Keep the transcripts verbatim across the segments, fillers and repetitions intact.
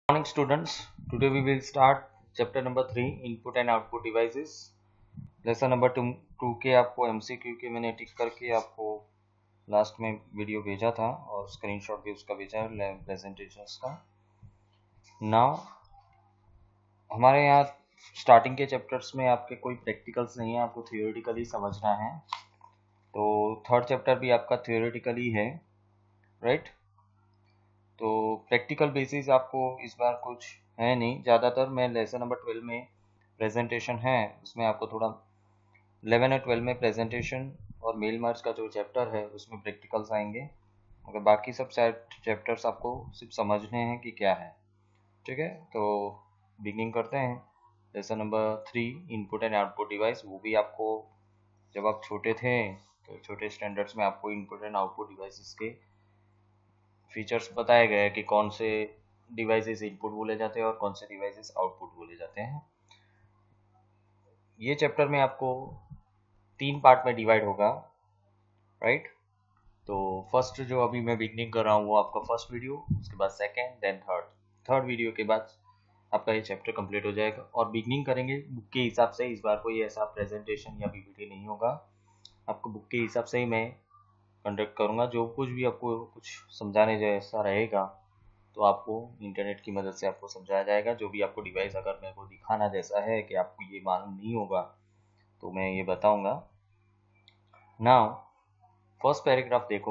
Morning students, today we will start chapter number three input and output devices. Lesson number two two के आपको MCQ के मैंने टिक करके आपको लास्ट में वीडियो भेजा था और स्क्रीनशॉट भी उसका भेजा है प्रेजेंटेशंस का। नाउ हमारे यहाँ स्टार्टिंग के चैप्टर्स में आपके कोई प्रैक्टिकल्स नहीं है, आपको थियोरेटिकली समझना है। तो थर्ड चैप्टर भी आपका थियोरेटिकली है, राइट। तो प्रैक्टिकल बेसिस आपको इस बार कुछ है नहीं ज़्यादातर। मैं लेसन नंबर ट्वेल्व में प्रेजेंटेशन है, उसमें आपको थोड़ा इलेवन और ट्वेल्व में प्रेजेंटेशन और मेल मर्ज का जो चैप्टर है उसमें प्रैक्टिकल्स आएंगे, मगर बाकी सब चैप्टर्स आपको सिर्फ समझने हैं कि क्या है, ठीक है। तो बिगिनिंग करते हैं lesson number three input and output device. वो भी आपको जब आप छोटे थे तो छोटे स्टैंडर्ड्स में आपको इनपुट एंड आउटपुट डिवाइसेस के फीचर्स बताए गए हैं कि कौन से डिवाइसेस इनपुट बोले जाते हैं और कौन से डिवाइसेस आउटपुट बोले जाते हैं। ये चैप्टर में आपको तीन पार्ट में डिवाइड होगा, राइट। तो फर्स्ट जो अभी मैं बिगनिंग कर रहा हूँ वो आपका फर्स्ट वीडियो, उसके बाद second, then third. Third video के बाद आपका ये चैप्टर कंप्लीट हो जाएगा और बिगनिंग करेंगे बुक के हिसाब से। इस बार कोई ऐसा प्रेजेंटेशन या पीपीटी नहीं होगा, आपको बुक के हिसाब से ही मैं कंडक्ट करूँगा। जो कुछ भी आपको कुछ समझाने जैसा रहेगा तो आपको इंटरनेट की मदद से आपको समझाया जाएगा। जो भी आपको डिवाइस अगर मेरे को दिखाना जैसा है कि आपको ये मालूम नहीं होगा तो मैं ये बताऊंगा। नाउ फर्स्ट पैराग्राफ देखो,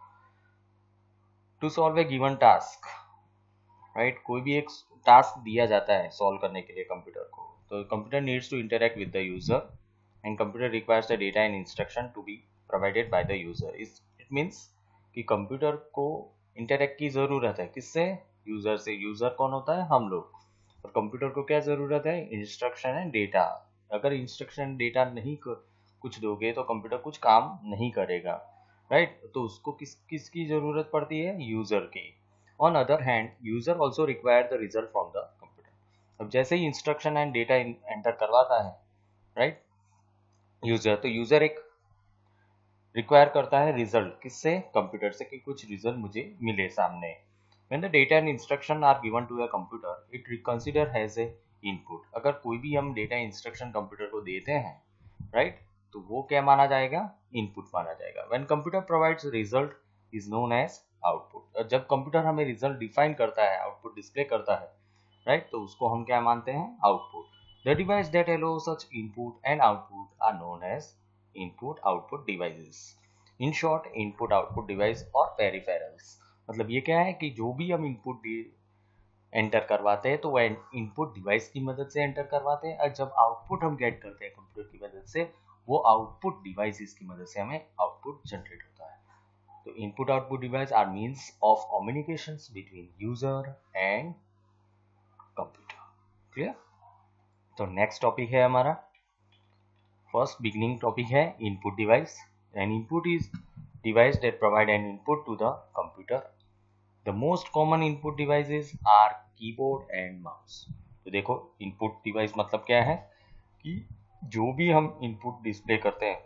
to solve a given task, right. कोई भी एक टास्क दिया जाता है सॉल्व करने के लिए कंप्यूटर को, तो computer needs to interact with the user and computer requires the data and instruction to be provided by the user. It means कि कंप्यूटर को इंटरेक्ट की जरूरत है, किससे? यूजर से। यूजर कौन होता है? हम लोग। और कंप्यूटर को क्या जरूरत है? Instruction and data. अगर इंस्ट्रक्शन डेटा नहीं कर, कुछ दोगे तो कंप्यूटर कुछ काम नहीं करेगा, राइट। तो उसको किस किसकी जरूरत पड़ती है? यूजर की। On other hand user also require the result from the computer. अब जैसे ही इंस्ट्रक्शन एंड डेटा एंटर करवाता है, राइट, यूजर, तो यूजर एक रिक्वायर करता है रिजल्ट, किससे? कंप्यूटर से, कि कुछ रिजल्ट मुझे मिले सामने। When the data and instruction are given to a computer, it considered as a input। अगर कोई भी हम डेटा इंस्ट्रक्शन कंप्यूटर को देते हैं, राइट, तो वो क्या माना जाएगा? इनपुट माना जाएगा। When computer provides result is known as output। और जब कंप्यूटर हमें रिजल्ट डिफाइन करता है, आउटपुट डिस्प्ले करता है, राइट, तो उसको हम क्या मानते हैं? Output. The device that allow such input and output are known as input output devices। In short, input output device और peripherals। मतलब ये क्या है कि जो भी हम इनपुट एंटर करवाते हैं तो वह इनपुट डिवाइस की मदद से एंटर करवाते हैं, और जब आउटपुट हम गेट करते हैं कंप्यूटर की मदद से, वो आउटपुट डिवाइसेस की मदद से हमें आउटपुट जनरेट होता है। तो input output device are means of communications between user and computer. Clear? तो नेक्स्ट टॉपिक है हमारा, फर्स्ट बिगिनिंग टॉपिक है input device. An input is device that provide an input to the computer. The most common input devices are keyboard and mouse। तो देखो input device मतलब क्या है कि जो भी हम input डिस्प्ले करते हैं,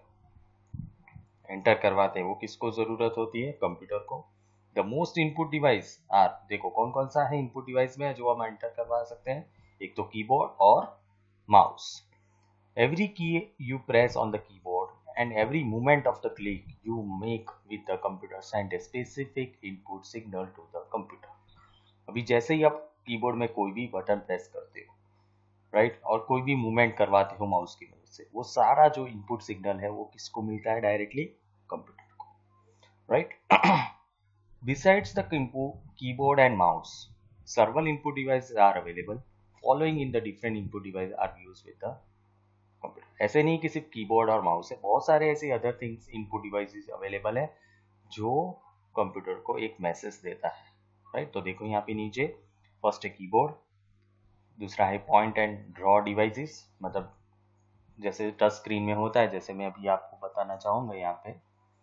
एंटर करवाते हैं, वो किसको जरूरत होती है? कंप्यूटर को। The most input device are, देखो कौन कौन सा है input device में जो हम एंटर करवा सकते हैं? एक तो कीबोर्ड और mouse. Every key you press on the keyboard and every movement of the click you make with the computer send a specific input signal to the computer। अभी जैसे ही आप कीबोर्ड में कोई भी बटन प्रेस करते हो, right, और कोई भी मूवमेंट करवाते हो माउस की मदद से, वो सारा जो इनपुट सिग्नल है वो किसको मिलता है? डायरेक्टली कंप्यूटर को, right. Besides the keyboard and mouse, several input devices are available। Following in the different input devices are used with the computer. ऐसे नहीं कि सिर्फ कीबोर्ड और माउस है, बहुत सारे ऐसे other things input devices available है जो कंप्यूटर को एक मैसेज देता है, राइट। तो देखो यहाँ पे नीचे फर्स्ट है कीबोर्ड, दूसरा है पॉइंट एंड ड्रॉ डिवाइसेस, मतलब जैसे टच स्क्रीन में होता है, जैसे मैं अभी आपको बताना चाहूंगा यहाँ पे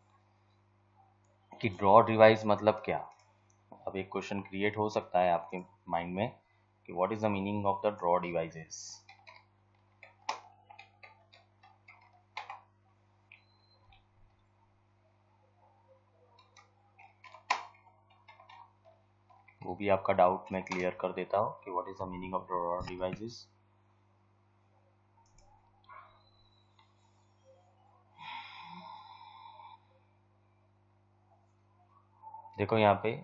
कि ड्रॉ डिवाइस मतलब क्या। अब एक क्वेश्चन क्रिएट हो सकता है आपके माइंड में कि what is the meaning of the draw devices. वो भी आपका डाउट मैं क्लियर कर देता हूँ कि what is the meaning of draw devices. देखो यहाँ पे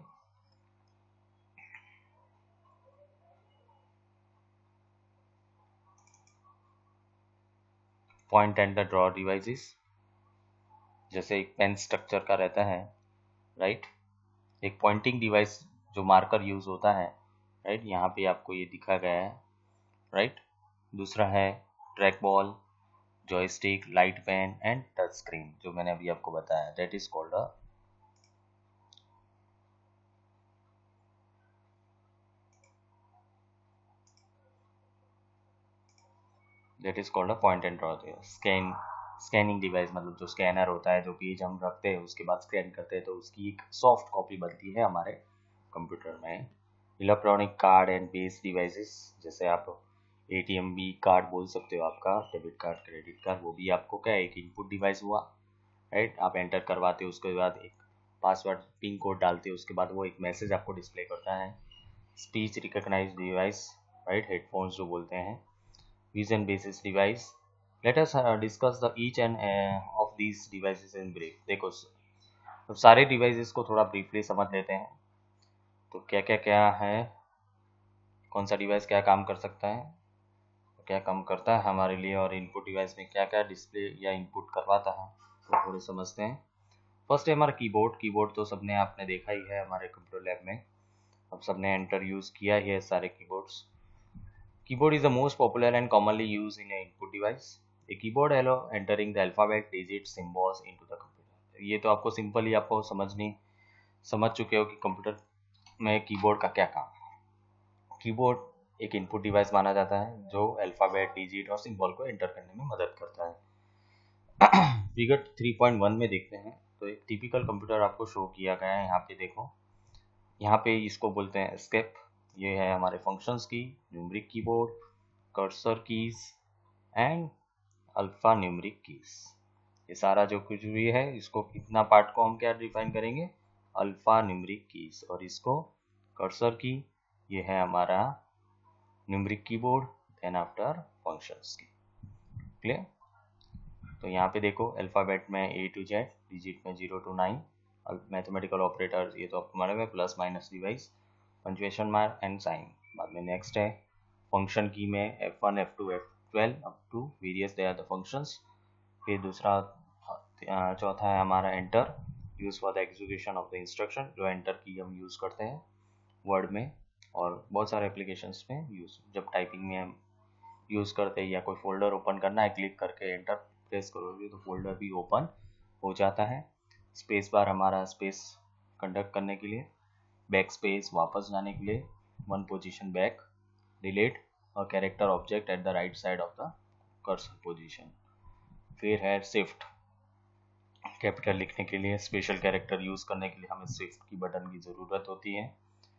point and the draw devices, जैसे एक पेन स्ट्रक्चर का रहता है, राइट। एक पॉइंटिंग डिवाइस जो मार्कर यूज होता है, राइट, यहाँ पे आपको ये दिखा गया है, राइट। दूसरा है track ball, joystick, light pen and touch screen, जो मैंने अभी आपको बताया, that is called a that is called a point and draw. Scan scanning device मतलब जो स्कैनर होता है, जो पेज हम रखते हैं उसके बाद स्कैन करते हैं तो उसकी एक सॉफ्ट कॉपी बनती है हमारे कंप्यूटर में। Electronic card and base devices, जैसे आप एटीएम भी कार्ड बोल सकते हो, आपका डेबिट कार्ड, क्रेडिट कार्ड, वो भी आपको क्या एक इनपुट डिवाइस हुआ, राइट। आप एंटर करवाते हो, उसके बाद एक पासवर्ड पिन कोड डालते हो, उसके बाद वो एक मैसेज आपको डिस्प्ले करता है। Speech recognise device, right, headphones जो बोलते हैं। vision basis device. Let us uh, discuss the each and uh, of these devices in brief। देखो तो सारे डिवाइसेस को थोड़ा ब्रीफली समझ लेते हैं। तो क्या क्या क्या है, कौन सा डिवाइस क्या काम कर सकता है, क्या काम करता है हमारे लिए, और इनपुट डिवाइस में क्या क्या डिस्प्ले या इनपुट करवाता है, तो थोड़े समझते हैं। फर्स्ट है हमारा कीबोर्ड। कीबोर्ड तो सबने आपने देखा ही है हमारे कंप्यूटर लैब में, अब सबने एंटर यूज किया ही है सारे keyboards. Keyboard is the most popular and commonly used in an input device. A keyboard allow entering the alphabet, digits, symbols into the computer। ये तो आपको सिंपल ही आपको समझनी समझ चुके हो कि कंप्यूटर में कीबोर्ड का क्या काम है। कीबोर्ड एक इनपुट डिवाइस माना जाता है जो अल्फाबेट, डिजिट और सिंबल को एंटर करने में मदद करता है। फिगर थ्री पॉइंट वन में देखते हैं तो एक टिपिकल कंप्यूटर आपको शो किया गया है। यहाँ पे देखो, यहाँ पे इसको बोलते हैं एस्केप। ये है हमारे functions key, numeric keyboard, cursor keys and alpha numeric keys. ये सारा जो कुछ भी है, इसको कितना पार्ट को हम क्या डिफाइन करेंगे, अल्फा न्यूमेरिक कीज, और इसको कर्सर की, ये है हमारा numeric keyboard, then after functions key. Clear. तो यहाँ पे देखो अल्फाबेट में ए टू जेड, डिजिट में zero to nine, mathematical operator ये तो आपको मालूम है, plus minus device, punctuation mark and sign. बाद में नेक्स्ट है फंक्शन की में F one, F two, F twelve up to various they are the functions. फिर दूसरा चौथा है हमारा enter, use for the execution of the instruction, जो एंटर की हम यूज करते हैं वर्ड में और बहुत सारे एप्लीकेशंस में यूज, जब टाइपिंग में हम यूज करते हैं या कोई फोल्डर ओपन करना है, क्लिक करके एंटर प्रेस करोगे तो फोल्डर भी ओपन हो जाता है। स्पेस बार हमारा स्पेस कंडक्ट करने के लिए, बैक स्पेस वापस जाने के लिए, वन पोजीशन बैक, डिलीट और character object at the right side of the cursor position. फिर है शिफ्ट, कैपिटल लिखने के लिए, स्पेशल कैरेक्टर यूज करने के लिए हमें शिफ्ट की बटन की जरूरत होती है।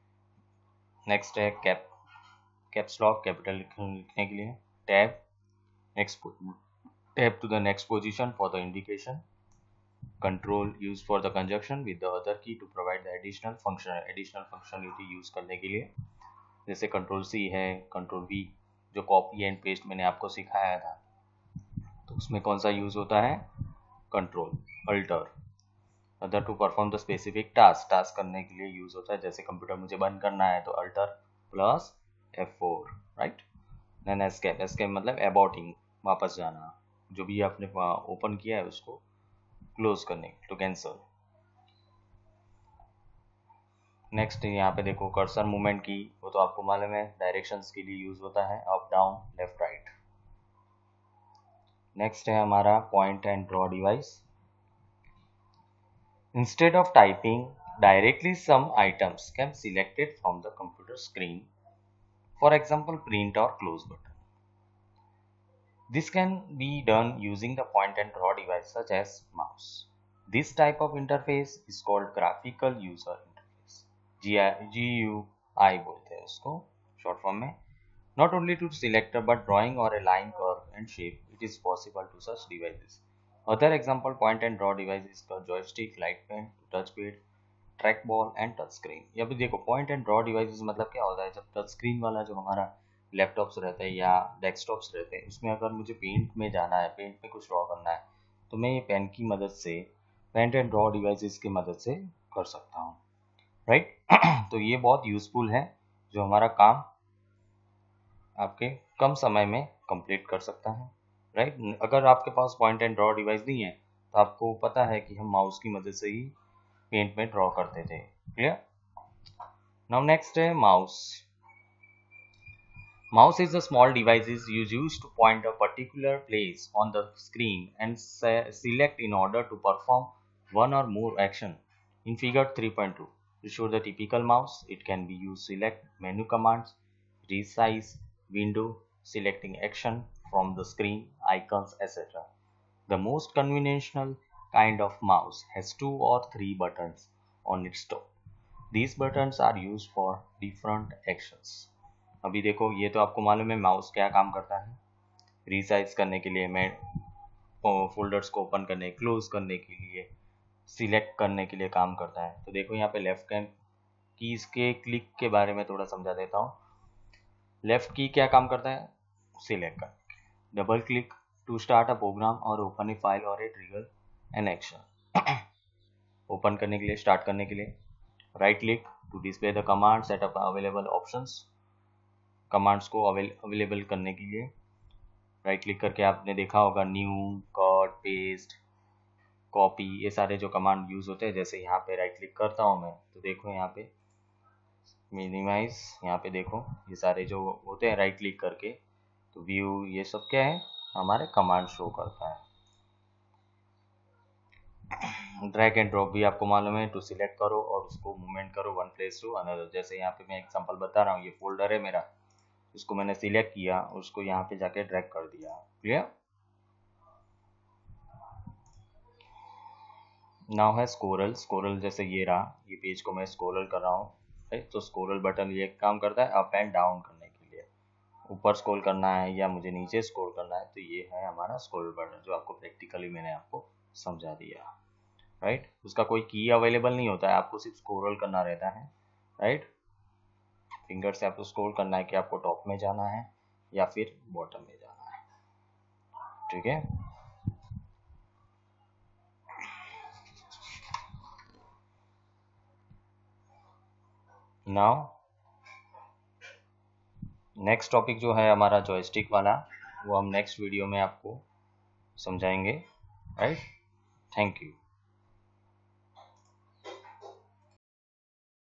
नेक्स्ट है कैप कैप्स लॉक, कैपिटल लिखने के लिए, tab, next tab to the next position for the indication, control use for the conjunction with the other key to provide the additional function additional functionality use करने के लिए, जैसे control C है, control V, जो copy and paste मैंने आपको सिखाया था, तो उसमें कौन सा यूज होता है, control, alter, other to perform the specific task, task करने के लिए यूज होता है, जैसे कंप्यूटर मुझे बंद करना है तो alter plus F four, right. Then escape, escape मतलब अबॉर्टिंग, वापस जाना, जो भी आपने ओपन किया है उसको क्लोज करने टू कैंसल। नेक्स्ट यहाँ पे देखो कर्सर मूवमेंट की, वो तो आपको मालूम है डायरेक्शंस के लिए यूज होता है, up down left right. Next है हमारा point and draw device. Instead of typing directly, some items can be selected from the computer screen, for example print or close button. This can be done using the point and draw device such as mouse. This type of interface is called graphical user interface, G U I बोलते हैं उसको short form में। Not only to select but drawing or a line, curve and shape, it is possible to such devices. Other example point and draw devices called joystick, light pen, touchpad, track ball and touch screen. या भी देखो point and draw devices मतलब क्या होता है, जब touch screen वाला जो हमारा लैपटॉप्स रहते हैं या डेस्कटॉप्स रहते हैं, उसमें अगर मुझे पेंट में जाना है, पेंट में कुछ ड्रॉ करना है, तो मैं ये पेन की मदद से, पेंट एंड ड्रॉ डिवाइसेस की मदद से कर सकता हूँ, राइट। तो ये बहुत यूजफुल है, जो हमारा काम आपके कम समय में कंप्लीट कर सकता है, राइट। अगर आपके पास पॉइंट एंड ड्रॉ डिवाइस नहीं है, तो आपको पता है कि हम माउस की मदद से ही पेंट में ड्रॉ करते थे, क्लियर। नाउ नेक्स्ट है mouse. Mouse is a small device is used to point a particular place on the screen and se- select in order to perform one or more action. In figure three point two, to show the typical mouse, it can be used select menu commands, resize window, selecting action from the screen, icons, et cetera. The most conventional kind of mouse has two or three buttons on its top. These buttons are used for different actions. अभी देखो, ये तो आपको मालूम है mouse क्या काम करता है। रिसाइज करने के लिए, मैं फोल्डर्स को ओपन करने, क्लोज करने के लिए, सिलेक्ट करने के लिए काम करता है। तो देखो यहाँ पे लेफ्ट हैंड कीज के क्लिक के बारे में थोड़ा समझा देता हूँ। लेफ्ट की क्या काम करता है, सिलेक्ट कर, double click to start a program और ओपन ए फाइल और a trigger an action. Open करने के लिए, स्टार्ट करने के लिए। Right click to display the command, setup available options, commands को अवेलेबल करने के लिए। राइट क्लिक करके आपने देखा होगा न्यू, कट, पेस्ट, कॉपी, ये सारे जो कमांड यूज होते हैं। जैसे यहाँ पे राइट क्लिक करता हूँ मैं, तो देखो यहाँ पे मिनिमाइज, यहाँ पे देखो ये सारे जो होते हैं राइट क्लिक करके, तो व्यू, ये सब क्या है, हमारे कमांड शो करता है। ड्रैग एंड ड्रॉप भी आपको मालूम है, टू सिलेक्ट करो और उसको मूवमेंट करो वन प्लेस टू अनदर। जैसे यहाँ पे मैं एग्जांपल बता रहा हूँ, ये फोल्डर है मेरा, इसको मैंने सिलेक्ट किया, उसको यहाँ पे जाके ड्रैग कर दिया, क्लियर। नाउ है स्कोरल। स्कोरल जैसे ये रहा, ये पेज को मैं स्कोरल कर रहा हूँ, राइट। तो स्कोरल बटन ये काम करता है अप एंड डाउन करने के लिए, ऊपर स्क्रॉल करना है या मुझे नीचे स्क्रॉल करना है, तो ये है हमारा स्कोरल बटन, जो आपको प्रैक्टिकली मैंने आपको समझा दिया, राइट। उसका कोई की अवेलेबल नहीं होता है, आपको सिर्फ स्क्रॉल करना रहता है, राइट। फिंगर से आपको स्क्रॉल करना है कि आपको टॉप में जाना है या फिर बॉटम में जाना है, ठीक है। नाउ नेक्स्ट टॉपिक जो है हमारा जॉयस्टिक वाला, वो हम नेक्स्ट वीडियो में आपको समझाएंगे, राइट। Thank you.